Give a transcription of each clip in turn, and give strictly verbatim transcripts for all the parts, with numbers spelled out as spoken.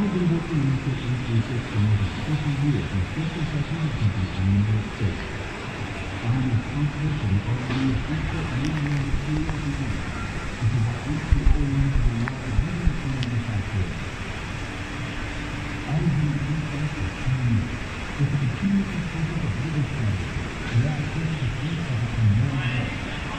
been working on efficient research for more than fifty years in special technology in the United States. I am responsible for the R and D of research and engineering materials and units, which is our entry into the world of leading manufacturers. I have been in research for ten years, with the continuous improvement of living standards, the application of these have become more and more.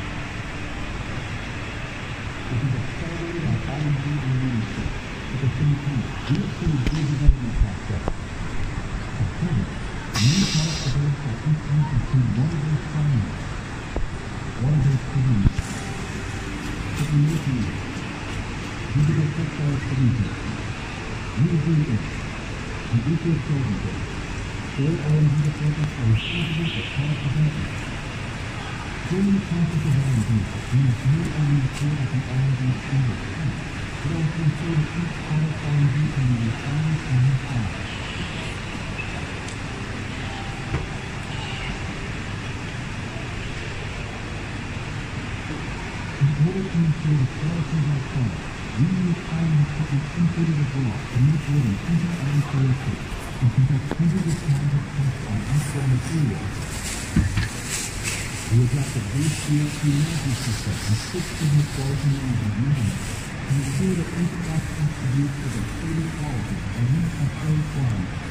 It has accelerated our R and D and research. At the same time, we have seen a good development process. At present, many product developed by instruments include water-based polymers, water-based polymers, technology, digital textile solutions, U V ink, and eco-solvents. All R and D departments are responsible for product development. During the process of R and D, we must not only ensure that the R and D standards pass, but also ensure that each product R and D can be refined and refined. In order to ensure the quality of our product, we use iron equipment imported abroad to make more than twenty iron corrections and conduct hundreds of thousands of tests on actual materials. We adopt a base G L P management system and six sigma quality management measurements to ensure that each batch contributes to the stated quality and meets our own requirements.